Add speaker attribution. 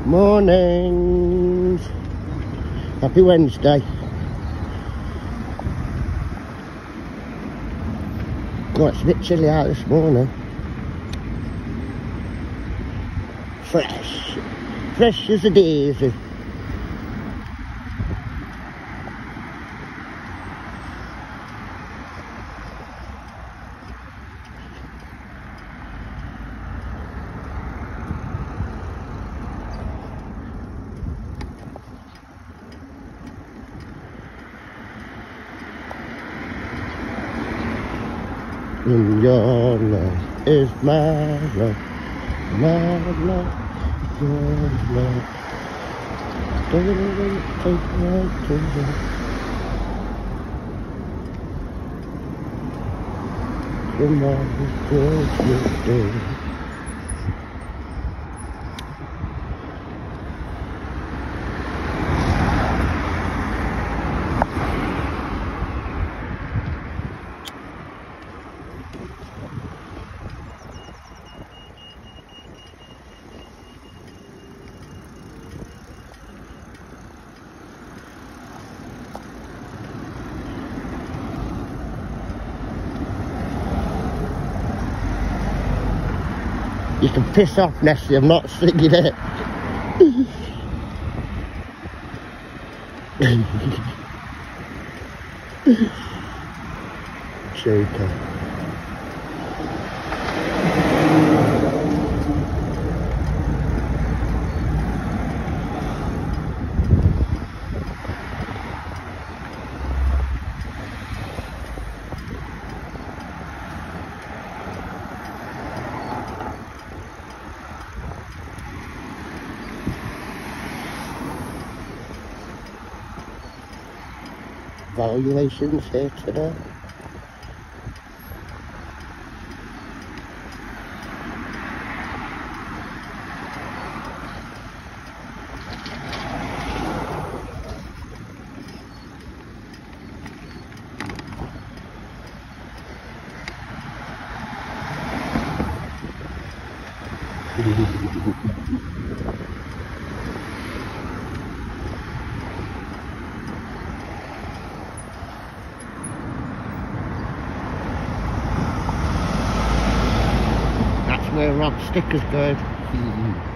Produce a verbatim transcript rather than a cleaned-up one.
Speaker 1: Morning. Happy Wednesday. Oh, it's a bit chilly out this morning. Fresh. Fresh as a daisy. In your love is my love, my love, your love. Don't take my kingdom. Tomorrow goes your day. You can piss off, Nessie, I'm not singing it. Joker. Valuations here today. Where Rob Sticker's going.